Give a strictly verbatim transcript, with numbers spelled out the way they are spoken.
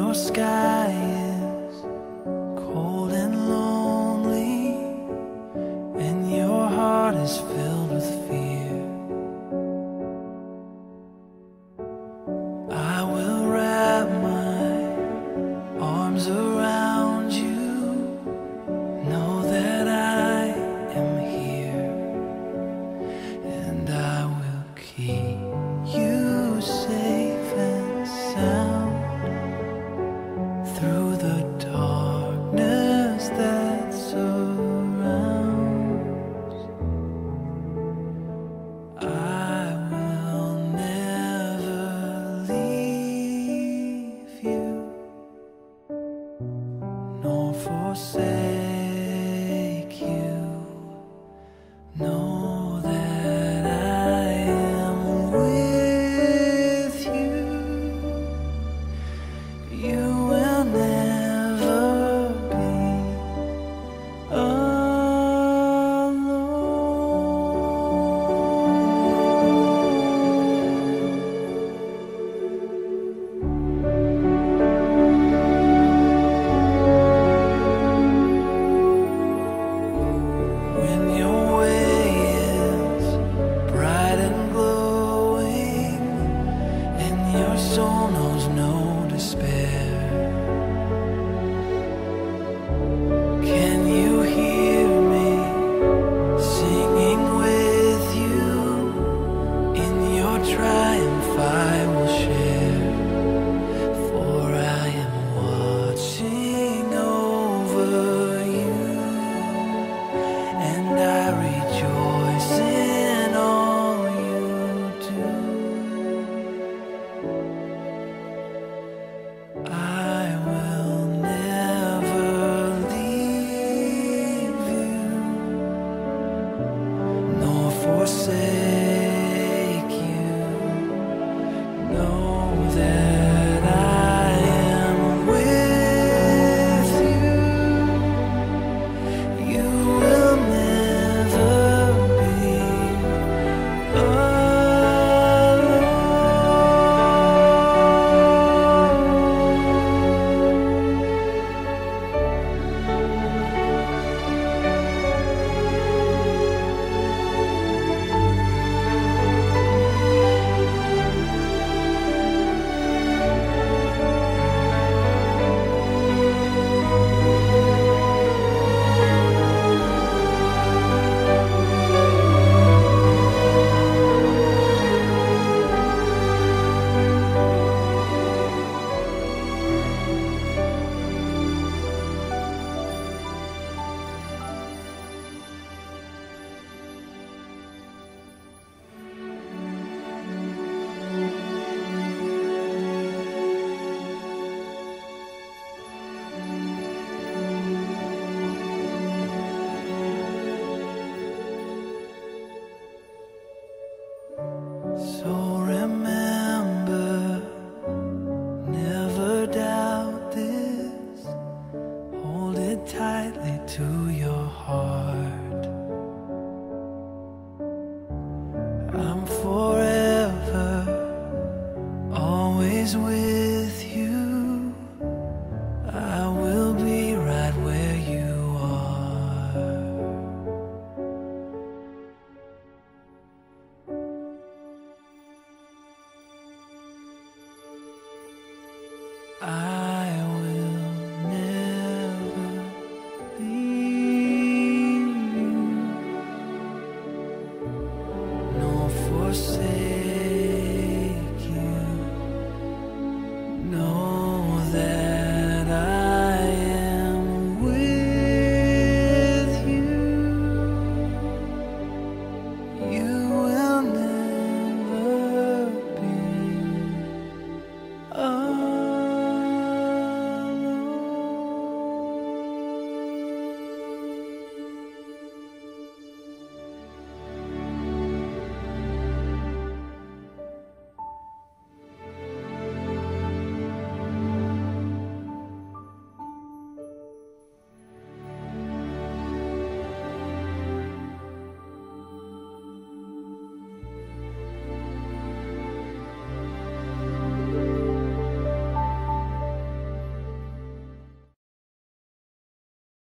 your sky is cold and lonely, and your heart is filled with fear, I will wrap my arms around you. Know that I am here, and I will keep you safe and sound through the darkness that surrounds. I will never leave you, nor forsake you. Know that I am with you. You will never be alone. When your way is bright and glowing, and your soul knows no despair, can you hear me singing with you? In your triumph I will share, for I am watching over you, and I rejoice in all you do. I will never leave you, nor forsake you. Know that I am with you. You will never be alone. So remember, never doubt this. Hold it tightly to your heart. I'm forever, always with you. I will be right where you are. I will never leave you, nor forsake you. No.